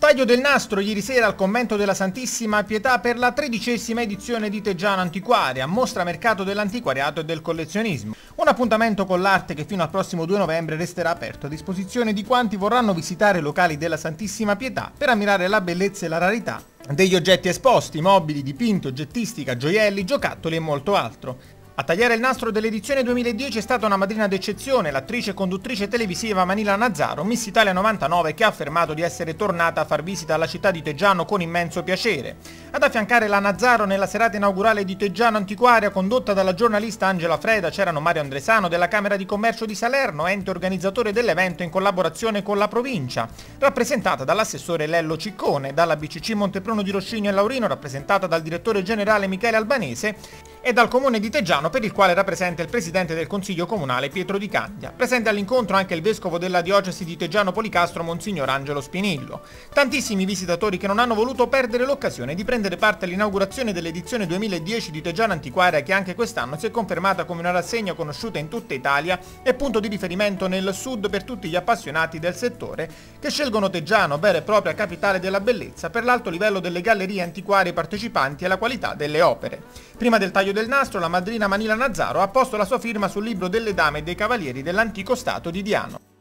Taglio del nastro ieri sera al convento della Santissima Pietà per la 13ª edizione di Teggiano Antiquaria, mostra mercato dell'antiquariato e del collezionismo. Un appuntamento con l'arte che fino al prossimo 2 novembre resterà aperto a disposizione di quanti vorranno visitare i locali della Santissima Pietà per ammirare la bellezza e la rarità degli oggetti esposti, mobili, dipinti, oggettistica, gioielli, giocattoli e molto altro. A tagliare il nastro dell'edizione 2010 è stata una madrina d'eccezione, l'attrice e conduttrice televisiva Manila Nazzaro, Miss Italia 99, che ha affermato di essere tornata a far visita alla città di Teggiano con immenso piacere. Ad affiancare la Nazzaro nella serata inaugurale di Teggiano Antiquaria, condotta dalla giornalista Angela Freda, c'erano Mario Andresano della Camera di Commercio di Salerno, ente organizzatore dell'evento in collaborazione con la provincia, rappresentata dall'assessore Lello Ciccone, dalla BCC Montepruno di Roscigno e Laurino, rappresentata dal direttore generale Michele Albanese, e dal comune di Teggiano, per il quale era presente il presidente del consiglio comunale Pietro Di Candia. Presente all'incontro anche il vescovo della diocesi di Teggiano Policastro, Monsignor Angelo Spinillo. Tantissimi visitatori che non hanno voluto perdere l'occasione di prendere parte all'inaugurazione dell'edizione 2010 di Teggiano Antiquaria, che anche quest'anno si è confermata come una rassegna conosciuta in tutta Italia e punto di riferimento nel sud per tutti gli appassionati del settore che scelgono Teggiano, vera e propria capitale della bellezza, per l'alto livello delle gallerie antiquarie partecipanti e la qualità delle opere. Prima del taglio del nastro, la madrina Manila Nazzaro ha posto la sua firma sul libro delle dame e dei cavalieri dell'antico stato di Diano.